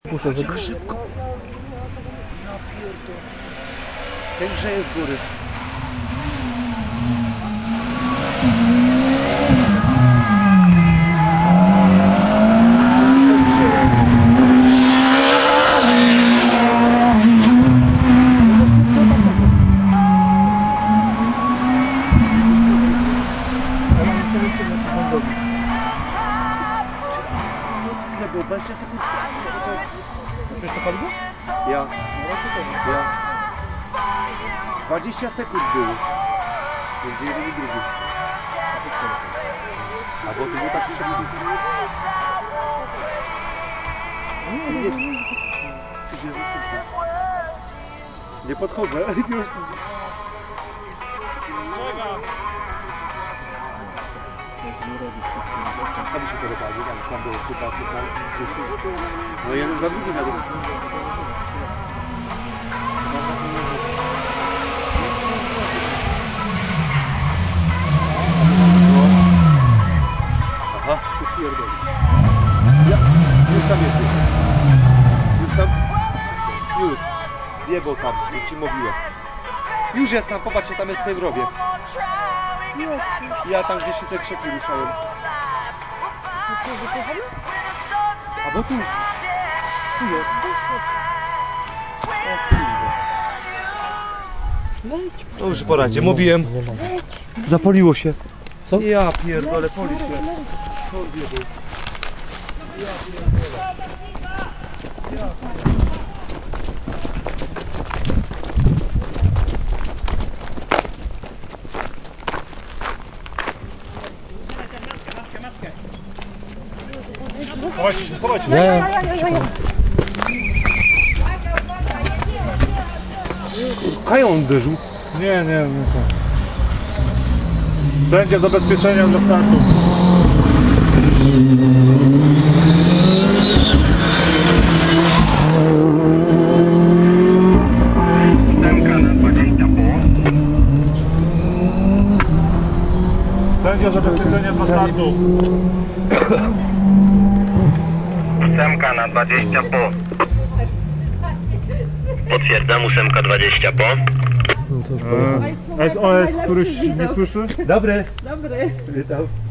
Muszę Jak szybko! Ja pierdolę. Ten grzeje z góry. Było 20 sekund. Wiesz to paliwo? Ja. 20 sekund było. Między jeden i drugi. A bo to było tak szybko. Nie podchodzę. Tam się podobało, tam było chyba no jeden za drugim na drugim. Aha, tu pierdolę. Ja, już tam jesteś. Już tam? Już. Biegł tam, już ci mówiłem. Już jest tam, popatrzcie, tam jest w tej wrobie. Ja tam gdzieś się te krzeki ruszają. A bo tu. Tu jest. No już po razie, mówiłem. Zapoliło się. Co? Ja pierdolę, poli się. Schowajcie się. Ja. Kają uderzył. Nie. Będzie zabezpieczenia dla startu. Sędzia zabezpieczenia dla startu. 8 na 20 po. Potwierdzam, 8 20 po. SOS, któryś nie słyszy? Dobry. Dobry. Witam.